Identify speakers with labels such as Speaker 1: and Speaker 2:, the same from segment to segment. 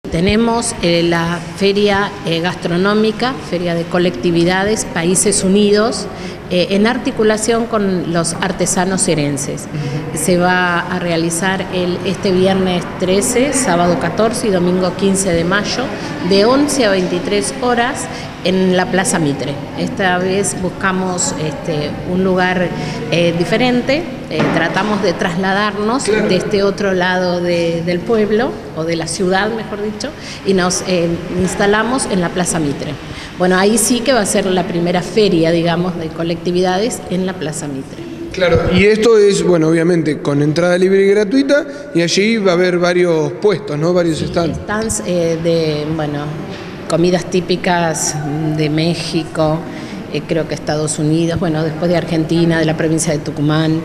Speaker 1: Tenemos la feria gastronómica, feria de colectividades, Países Unidos, en articulación con los artesanos herenses. Se va a realizar este viernes 13, sábado 14 y domingo 15 de mayo, de 11 a 23 horas en la Plaza Mitre. Esta vez buscamos un lugar diferente, tratamos de trasladarnos de este otro lado del pueblo, o de la ciudad mejor dicho, y nos instalamos en la Plaza Mitre. Bueno, ahí sí que va a ser la primera feria, digamos, de colectividades en la Plaza Mitre.
Speaker 2: Claro, y esto es, bueno, obviamente con entrada libre y gratuita, y allí va a haber varios puestos, ¿no? Varios stands.
Speaker 1: Stands de, bueno, comidas típicas de México, creo que Estados Unidos, bueno, después de Argentina, de la provincia de Tucumán.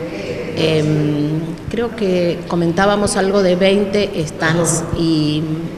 Speaker 1: Creo que comentábamos algo de 20 stands y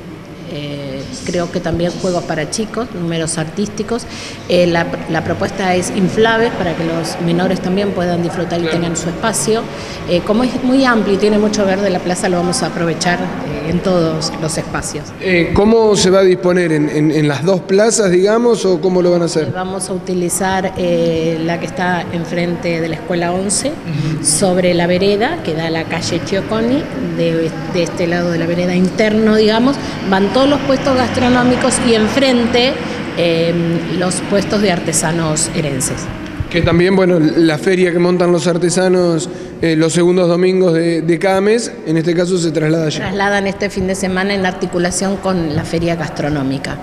Speaker 1: creo que también juegos para chicos, números artísticos. La propuesta es inflable para que los menores también puedan disfrutar y tengan su espacio. Como es muy amplio y tiene mucho verde, la plaza lo vamos a aprovechar en todos los espacios.
Speaker 2: ¿Cómo se va a disponer? ¿En las dos plazas, digamos, o cómo lo van a hacer?
Speaker 1: Vamos a utilizar la que está enfrente de la Escuela 11, sobre la vereda que da a la calle Chioconi, de este lado de la vereda interno, digamos, van todos los puestos gastronómicos y enfrente los puestos de artesanos herenses.
Speaker 2: Que también, bueno, la feria que montan los artesanos los segundos domingos de cada mes, en este caso se traslada allí.
Speaker 1: Trasladan este fin de semana en articulación con la feria gastronómica.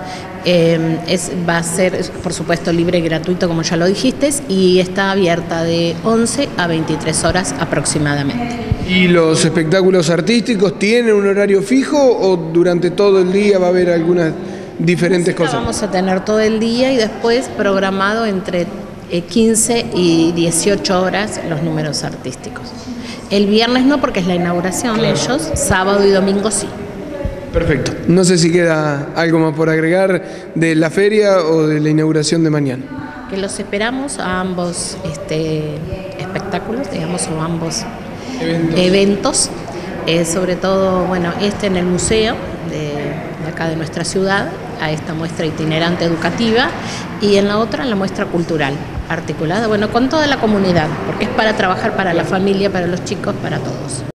Speaker 1: Va a ser, por supuesto, libre y gratuito, como ya lo dijiste, y está abierta de 11 a 23 horas aproximadamente.
Speaker 2: ¿Y los espectáculos artísticos tienen un horario fijo o durante todo el día va a haber algunas diferentes cosas?
Speaker 1: Vamos a tener todo el día y después programado entre 15 y 18 horas los números artísticos. El viernes no, porque es la inauguración, ellos, sábado y domingo sí.
Speaker 2: Perfecto. No sé si queda algo más por agregar de la feria o de la inauguración de mañana.
Speaker 1: Que los esperamos a ambos espectáculos, digamos, o ambos eventos. Sobre todo, bueno, en el museo de acá de nuestra ciudad, a esta muestra itinerante educativa, y en la otra la muestra cultural, articulada, bueno, con toda la comunidad, porque es para trabajar para la familia, para los chicos, para todos.